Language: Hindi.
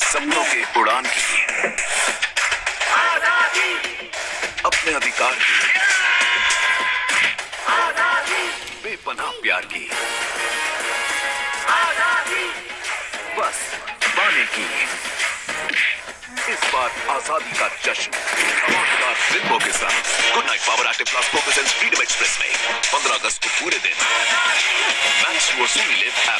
सपनों के उड़ान की, अपने अधिकार की, बेपनाह प्यार की, बस पाने की। इस बार आजादी का जश्न धमाकेदार फिल्मों के साथ good night power active plus focus freedom express में 15 अगस्त को पूरे दिन मैच वसूली ऐप